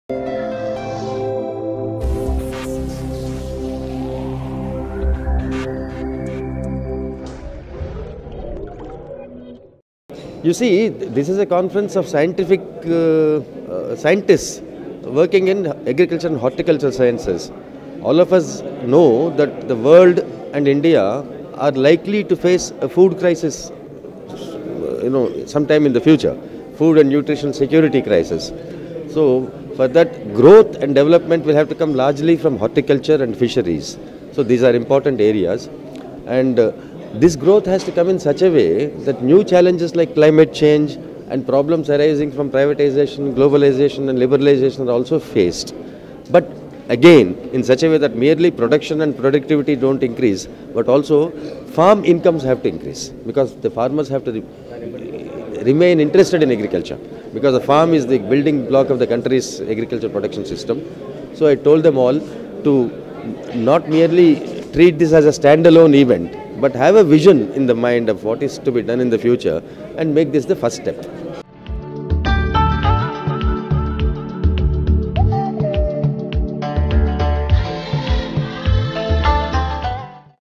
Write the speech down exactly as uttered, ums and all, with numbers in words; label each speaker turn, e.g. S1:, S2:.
S1: You see, this is a conference of scientific uh, uh, scientists working in agriculture and horticultural sciences. All of us know that the world and India are likely to face a food crisis, you know, sometime in the future, food and nutrition security crisis. So, for that, growth and development will have to come largely from horticulture and fisheries. So, these are important areas, and uh, this growth has to come in such a way that new challenges like climate change and problems arising from privatization, globalization and liberalization are also faced. But again, in such a way that merely production and productivity don't increase, but also farm incomes have to increase, because the farmers have to re remain interested in agriculture, because the farm is the building block of the country's agriculture production system. So I told them all to not merely treat this as a standalone event, but have a vision in the mind of what is to be done in the future and make this the first step.